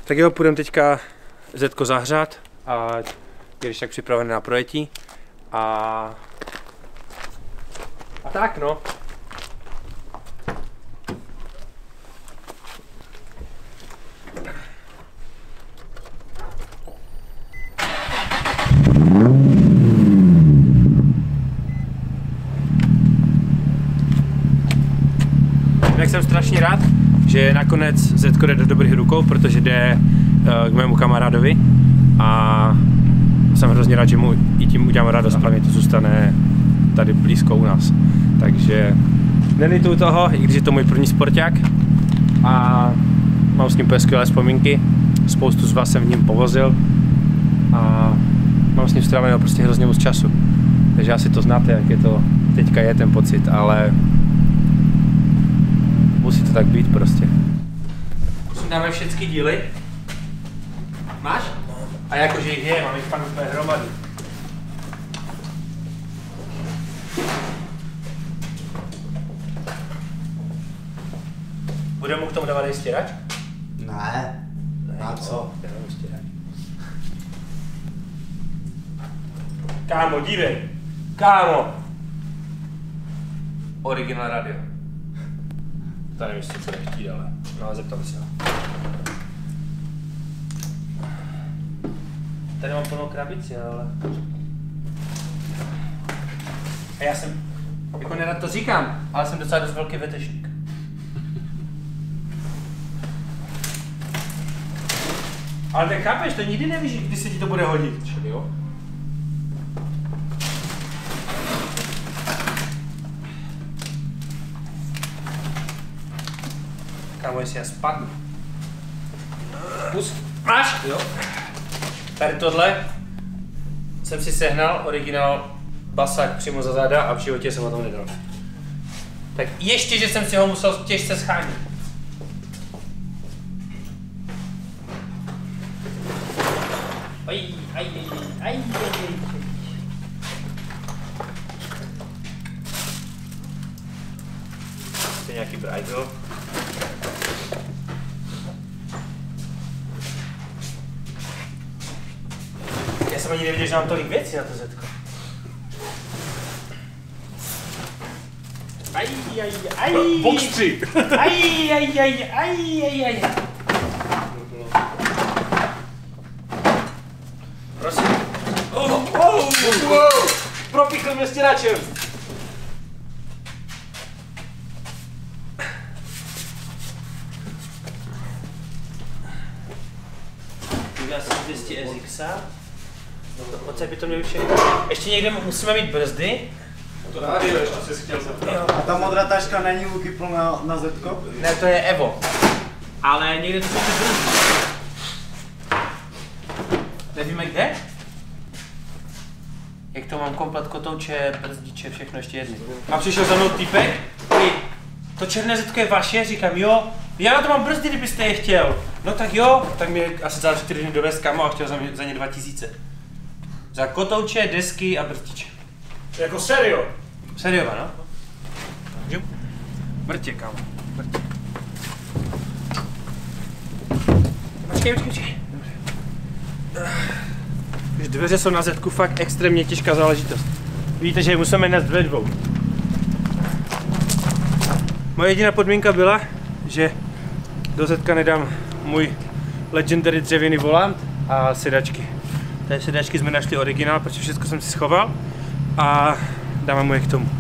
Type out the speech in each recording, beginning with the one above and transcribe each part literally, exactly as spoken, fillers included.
Tak jo, půjdeme teďka Zetko zahřát a když tak připravený na projetí. A... a tak no. Tak jsem strašně rád, že nakonec Zetko jde do dobrých rukou, protože jde uh, k mému kamarádovi a jsem hrozně rád, že mu i tím udělám radost, hlavně to zůstane tady blízko u nás. Takže nelituju toho, i když je to můj první sporták a mám s ním skvělé vzpomínky, spoustu z vás jsem v ním povozil a mám s ním stráveného prostě hrozně moc času. Takže asi to znáte, jak je to teďka je ten pocit, ale musí to tak být prostě. Dáme všechny díly. Máš? A jakože jich je, mám jich fakt úplně hromady. Budeme mu k tomu dávat stěrač? Ne. Na co? Dáme stěrač. Kámo, dívej. Kámo. Original radio. To nevím, jestli co nechtít, ale no, zeptám se ho. Tady mám plnou krabici, ale... A já jsem, jako nerad to říkám, ale jsem docela dost velký vetešník. Ale tak chápeš, to nikdy nevíš, kdy se ti to bude hodit, jo? Kámo, jestli já spadnu. Pust. Máš? Jo. Tady tohle jsem si sehnal, originál basák přímo za záda a v životě jsem o tom nedal. Tak ještě, že jsem si ho musel těžce schánit. Aj, aj, aj, aj, aj. To je nějaký brajdo. Já jsem ani nevěděl, že mám tolik věcí na to Zetko. Aj, aj, aj. Boxři. Aj, aj, aj, aj, aj, aj. Prosím. Oh, oh, oh. Propíchl mě stěračem. Udělal jsem dvě stě S X a. Pojď by to mělo všechno. Ještě někde musíme mít brzdy. To rádio ještě jsi chtěl zeptat. A ta modrá taška není u Kyplu na, na Zetko? Ne, to je Evo. Ale někde to jsou ty brzdy. Nevíme kde? Jak to mám komplet kotouče, brzdiče, všechno ještě jedny. A přišel za mnou týpek, i to černé Zetko je vaše, říkám jo, já na to mám brzdy, kdybyste je chtěl. No tak jo, tak mi asi za čtyři dny dovez kamo a chtěl za, mě, za ně dva tisíce. Za kotouče, desky a brzdiče. Jako serio? Seriova, no? Mrtě, kámo, mrtě. Počkej, počkej, počkej. Když dveře jsou na Zetku fakt extrémně těžká záležitost. Víte, že musíme nést ve dvou. Moje jediná podmínka byla, že do Zetka nedám můj legendary dřevěný volant a sedačky. Tady sedačky jsme našli originál, protože všechno jsem si schoval a dáme mu je k tomu.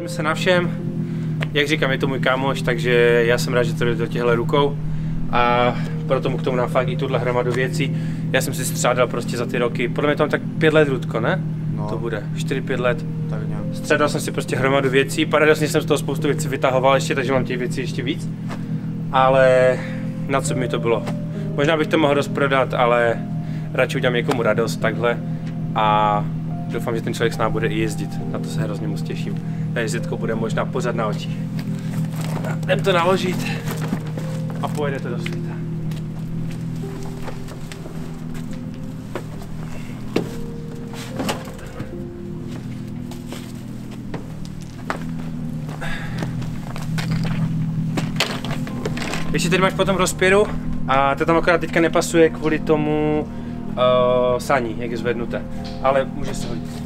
shodneme se na všem. Jak říkám, je to můj kámoš, takže já jsem rád, že to jde do těchto rukou. A proto mu k tomu nám fakt i tuhle hromadu věcí. Já jsem si střádal prostě za ty roky, podle mě tam tak pět let, Rudko, ne? No. To bude, čtyři pět let. Tak nějak. Střádal jsem si prostě hromadu věcí, paradoxně jsem z toho spoustu věcí vytahoval ještě, takže mám těch věcí ještě víc. Ale na co by mi to bylo? Možná bych to mohl rozprodat, ale radši udělám někomu radost takhle. A doufám, že ten člověk s námi bude i jezdit, na to se hrozně moc těším. Takže Zetko bude možná pořád na očích. Jdem to naložit a pojede to do světa. Ještě tady máš potom rozpěru a to tam akorát teďka nepasuje kvůli tomu uh, saní, jak je zvednuté, ale může se hodit.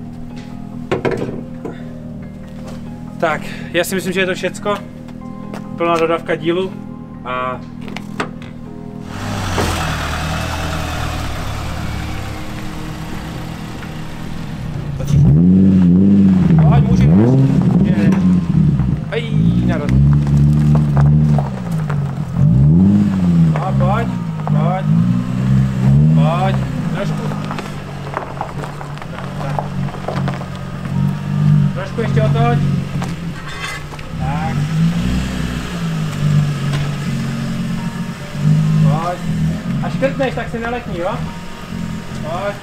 Tak, já si myslím, že je to všecko. Plná dodávka dílu a pojď, může je. Ej, narod. A pojď, pojď, pojď, trošku. Tak, tak. Trošku ještě otoč. Tak. Pojď. A škrtneš, tak si neletní, jo? Pojď.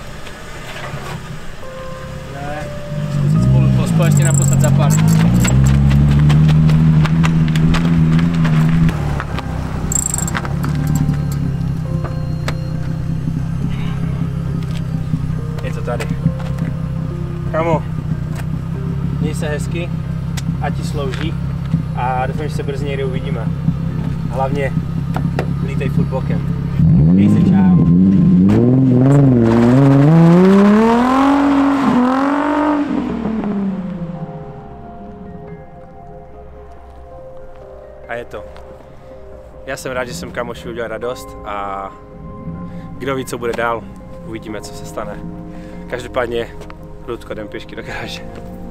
Ne. Zkusit spolu pospo ještě naposled zapálit. Je to tady. Kamo, měj se hezky, ať ti slouží a doufám, že se brzy někde uvidíme. Hlavně lítej furt bokem. Měj se, čau. A je to. Já jsem rád, že jsem kamoši udělal radost a kdo ví, co bude dál, uvidíme, co se stane. Každopádně, Rudko, jdem pěšky do garáže.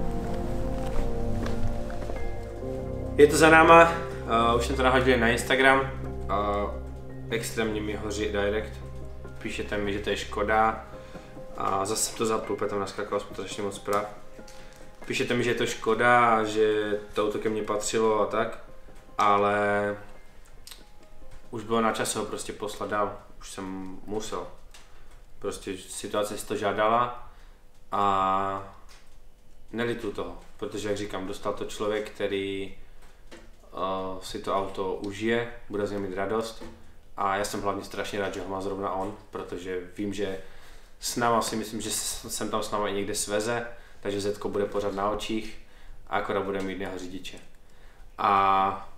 Je to za náma, uh, už jsem to nahodil na Instagram, uh, extrémně mi hoří direct, píšete mi, že to je škoda a zase jsem to zapnul, protože tam naskakalo strašně moc zpráv. Píšete mi, že je to škoda, že to auto ke mně patřilo a tak, ale už bylo na čase ho prostě poslat dál, už jsem musel. Prostě situace si to žádala a nelitu toho, protože jak říkám, dostal to člověk, který uh, si to auto užije, bude z něj mít radost a já jsem hlavně strašně rád, že ho má zrovna on, protože vím, že s náma si myslím, že jsem tam s náma i někde sveze, takže Zetko bude pořád na očích a akorát bude mít jeho řidiče. A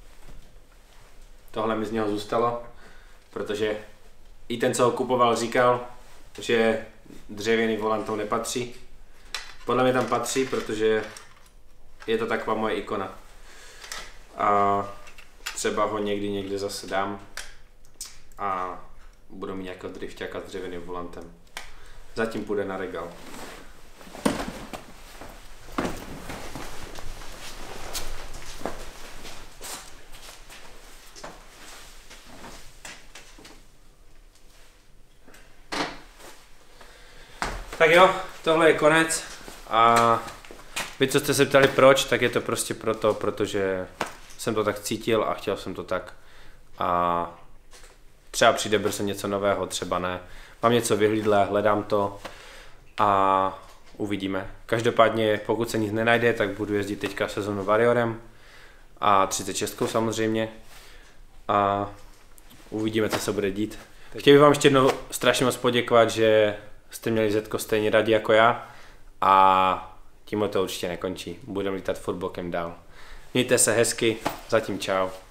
tohle mi z něho zůstalo, protože i ten, co ho kupoval, říkal, že dřevěný volant tomu nepatří. Podle mě tam patří, protože je to taková moje ikona. A třeba ho někdy někde zase dám a budu mít nějakého drifťáka s dřevěným volantem. Zatím půjde na regál. Tak jo, tohle je konec a vy, co jste se ptali proč, tak je to prostě proto, protože jsem to tak cítil a chtěl jsem to tak. A třeba přijde brzo něco nového, třeba ne. Mám něco vyhlídlé, hledám to a uvidíme. Každopádně, pokud se nic nenajde, tak budu jezdit teďka sezónu Warriorem a třicet šest samozřejmě a uvidíme, co se bude dít. Chtěl bych vám ještě jednou strašně moc poděkovat, že jste měli Zetko stejně rádi jako já a tímhle to určitě nekončí. Budeme lítat furt bokem dál. Mějte se hezky, zatím čau.